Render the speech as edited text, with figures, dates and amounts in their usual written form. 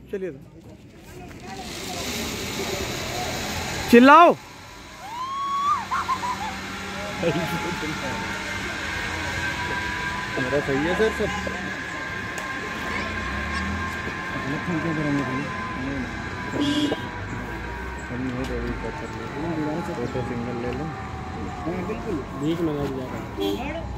चलिए चिल्लाओ। मेरा सही है सर सब। फोटो सिंगल ले लो। बिल्कुल बीच में लग जाएगा।